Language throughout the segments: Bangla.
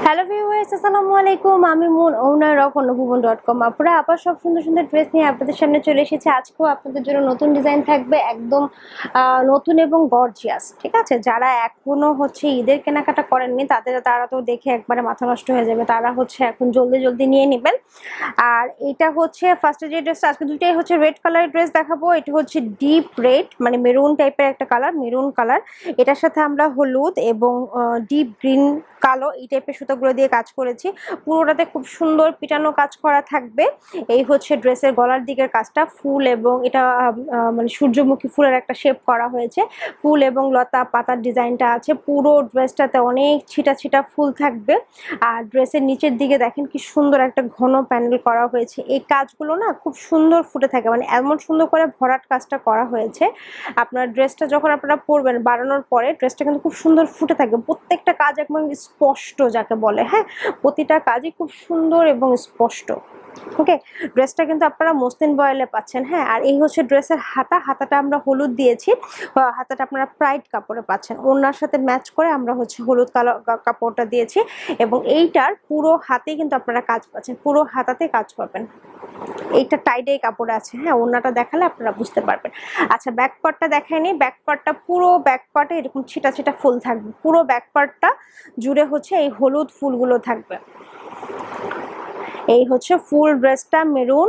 হ্যালো ভিউয়ার্স, আসসালামু আলাইকুম। আমি মুন, ওনার অফ অনুভুবন.com। আপনারা আবার সব সুন্দর সুন্দর ড্রেস নিয়ে আপনাদের সামনে চলে এসেছি। আজকেও আপনাদের জন্য নতুন ডিজাইন থাকবে, একদম নতুন এবং গর্জিয়াস। ঠিক আছে, যারা এখনো ঈদের কেনাকাটা করেননি তারা তো দেখে একবারে মাথা নষ্ট হয়ে যাবে। তারা এখন জলদি জলদি নিয়ে নেবেন। আর এটা ফার্স্টে যে ড্রেসটা, আজকে দুইটাই রেড কালারের ড্রেস দেখাবো। এটা ডিপ রেড, মানে মেরুন টাইপের একটা কালার, মেরুন কালার। এটার সাথে আমরা হলুদ এবং ডিপ গ্রিন, কালো এই টাইপের সুতাগুলো দিয়ে কাজ করেছি। পুরোটাতে খুব সুন্দর পিটানো কাজ করা থাকবে। এই ড্রেসের গলার দিকের কাজটা ফুল, এবং এটা মানে সূর্যমুখী ফুলের একটা শেপ করা হয়েছে। ফুল এবং লতা পাতার ডিজাইনটা আছে। পুরো ড্রেসটাতে অনেক ছিটা ছিটা ফুল থাকবে। আর ড্রেসের নিচের দিকে দেখেন কি সুন্দর একটা ঘন প্যানেল করা হয়েছে। এই কাজগুলো না খুব সুন্দর ফুটে থাকে, মানে এমন সুন্দর করে ভরাট কাজটা করা হয়েছে। আপনার ড্রেসটা যখন আপনারা পরবেন বানানোর পরে, ড্রেসটা কিন্তু খুব সুন্দর ফুটে থাকবে। প্রত্যেকটা কাজ একদম স্পষ্ট যাকে বলে, হ্যাঁ, প্রতিটা কাজই খুব সুন্দর এবং স্পষ্ট। ওকে, ড্রেসটা কিন্তু আপনারা মসলিন বয়েলে পাচ্ছেন। হ্যাঁ, আর এই ড্রেসের হাতাটা আমরা হলুদ দিয়েছি। হাতাটা আপনারা প্রাইড কাপড়ে পাচ্ছেন। ওনার সাথে ম্যাচ করে আমরা হলুদ কালার কাপড়টা দিয়েছি, এবং এইটার পুরো হাতে কিন্তু আপনারা কাজ পাচ্ছেন, পুরো হাতাতে কাজ পাবেন। এইটা টাইডাই কাপড় আছে। হ্যাঁ, ওনাটা দেখালে আপনারা বুঝতে পারবেন। আচ্ছা, ব্যাক পার্টটা দেখায়নি। ব্যাক পার্টটা, পুরো ব্যাক পার্টে এরকম ছিটা ছিটা ফুল থাকবে। পুরো ব্যাক পার্টটা জুড়ে এই হলুদ ফুলগুলো থাকবে। এই ফুল ড্রেসটা মেরুন,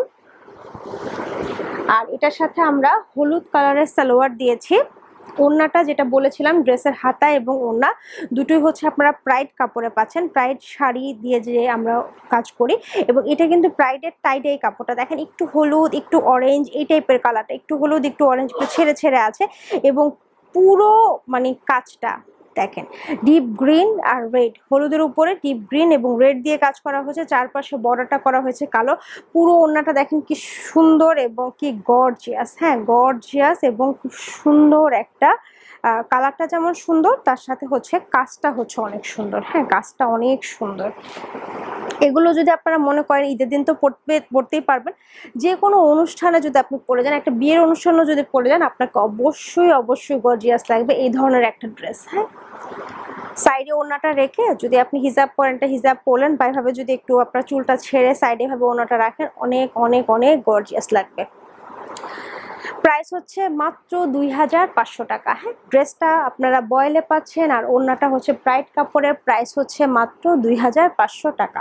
আর এটার সাথে আমরা হলুদ কালারের সালোয়ার দিয়েছি। ওড়নাটা যেটা বলেছিলাম, ড্রেসের হাতা এবং ওড়না দুটোই আপনারা প্রাইড কাপড়ে পাচ্ছেন। প্রাইড শাড়ি দিয়ে যে আমরা কাজ করি, এবং এটা কিন্তু প্রাইডের টাইডাই কাপড়টা দেখেন, একটু হলুদ একটু অরেঞ্জ এই টাইপের কালারটা, একটু হলুদ একটু অরেঞ্জ একটু ছেড়ে ছেড়ে আছে। এবং পুরো মানে কাজটা দেখেন ডিপ গ্রিন আর রেড, হলুদের উপরে ডিপ গ্রিন এবং রেড দিয়ে কাজ করা হয়েছে। চারপাশে বর্ডারটা করা হয়েছে কালো। পুরো ওড়নাটা দেখেন কি সুন্দর এবং কি গর্জিয়াস। হ্যাঁ, গর্জিয়াস এবং খুব সুন্দর একটা কালারটা যেমন সুন্দর, তার সাথে কাজটা অনেক সুন্দর। হ্যাঁ, কাজটা অনেক সুন্দর। এগুলো যদি আপনারা মনে করেন ঈদের দিন তো পড়তেই পারবেন, যে কোনো অনুষ্ঠানে যদি আপনি পরে যান, একটা বিয়ের অনুষ্ঠানও যদি পরে যান, আপনাকে অবশ্যই অবশ্যই গর্জিয়াস লাগবে এই ধরনের একটা ড্রেস। হ্যাঁ, সাইডে ওড়নাটা রেখে যদি আপনি হিজাব পরেন, হিজাব পরলেন বা এভাবে যদি একটু আপনার চুলটা ছেড়ে সাইডে ভাবে ওড়নাটা রাখেন, অনেক অনেক অনেক গর্জিয়াস লাগবে। প্রাইস মাত্র 2500 টাকা। হ্যাঁ, ড্রেসটা আপনারা বয়েলে পাচ্ছেন, আর ওড়নাটা প্রাইড কাপড়ের। প্রাইস মাত্র 2500 টাকা।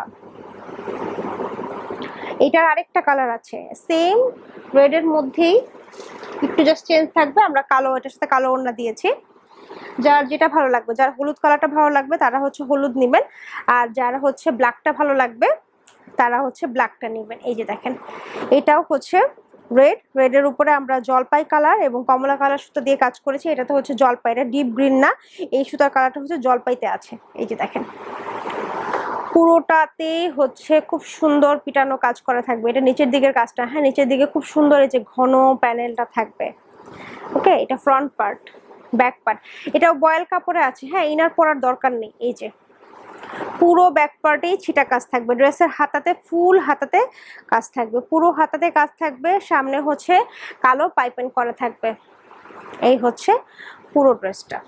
এটার আরেকটা কালার আছে, সেম রেডের মধ্যেই, একটু জাস্ট চেঞ্জ থাকবে। আমরা কালো, এটার সাথে কালো ওড়না দিয়েছি। যার যেটা ভালো লাগবে, যার হলুদ কালারটা ভালো লাগবে তারা হলুদ নেবেন, আর যারা ব্ল্যাকটা ভালো লাগবে তারা ব্ল্যাকটা নেবেন। এই যে দেখেন, এটাও রেডের উপরে আমরা জলপাই কালার এবং কমলা কালার সুতা দিয়ে কাজ করেছি। এটা তো জলপাই, এটা ডিপ গ্রিন না, এই সুতার কালারটা জলপাইতে আছে। এই যে দেখেন, পুরোটাতে খুব সুন্দর পিটানো কাজ করা থাকবে। এটা নিচের দিকের কাজটা, হ্যাঁ, নিচের দিকে খুব সুন্দর এই যে ঘন প্যানেলটা থাকবে। ওকে, এটা ফ্রন্ট পার্ট। ব্যাক পার্ট এটাও বয়েল কাপড়ে আছে। হ্যাঁ, ইনার পরার দরকার নেই। এই যে পুরো ব্যাক পার্টেই ছিটা কাজ থাকবে। ড্রেসের হাতাতে ফুল হাতাতে কাজ থাকবে, পুরো হাতাতে কাজ থাকবে। সামনে কালো পাইপিং করা থাকবে। এই পুরো ড্রেসটা,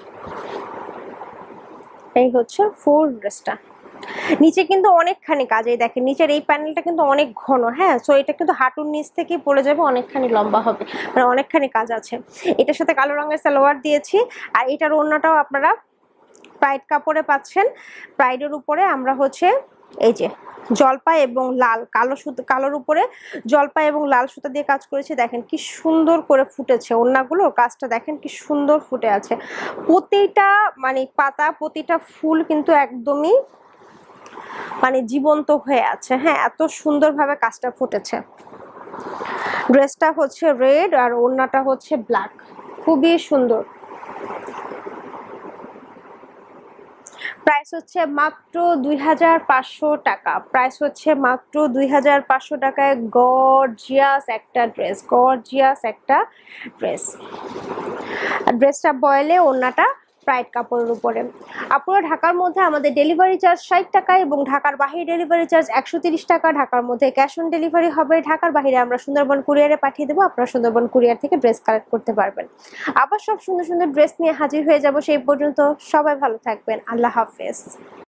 এই ফুল ড্রেসটা। নিচে কিন্তু অনেকখানি কাজ, এই দেখেন নিচের এই প্যানেলটা কিন্তু অনেক ঘন। হ্যাঁ, সো এটা কিন্তু হাঁটুর নিচ থেকে পড়ে যাবে, অনেকখানি লম্বা হবে, মানে অনেকখানি কাজ আছে। এটার সাথে কালো রঙের সালোয়ার দিয়েছি, আর এটার ওড়নাটাও আপনারা প্রাইড কাপড়ে পাচ্ছেন। প্রাইডের উপরে আমরা এই যে জলপাই এবং লাল, কালোর উপরে জলপাই এবং লাল সুতা দিয়ে কাজ করেছি। দেখেন কি সুন্দর করে ফুটেছে ওড়নাগুলো, কাজটা দেখেন কি সুন্দর ফুটে আছে। প্রতিটা মানে পাতা, প্রতিটা ফুল কিন্তু একদমই মানে জীবন্ত হয়ে আছে। হ্যাঁ, এত সুন্দরভাবে কাজটা ফুটেছে। ড্রেসটা রেড আর ওড়নাটা ব্ল্যাক, খুবই সুন্দর। প্রাইস মাত্র 2500 টাকা। প্রাইস মাত্র 2500 টাকায় গর্জিয়াস একটা ড্রেস, গর্জিয়াস একটা ড্রেস। ড্রেসটা বয়েলে, ওড়নাটা প্রাইড কাপড়ের উপরে। আপনারা ঢাকার মধ্যে আমাদের ডেলিভারি চার্জ 60 টাকা, এবং ঢাকার বাইরে ডেলিভারি চার্জ 130 টাকা। ঢাকার মধ্যে ক্যাশ অন ডেলিভারি হবে। ঢাকার বাইরে আমরা সুন্দরবন কুরিয়ারে পাঠিয়ে দেবো। আপনারা সুন্দরবন কুরিয়ার থেকে ড্রেস কালেক্ট করতে পারবেন। আবার সব সুন্দর সুন্দর ড্রেস নিয়ে হাজির হয়ে যাব। সেই পর্যন্ত সবাই ভালো থাকবেন। আল্লাহ হাফেজ।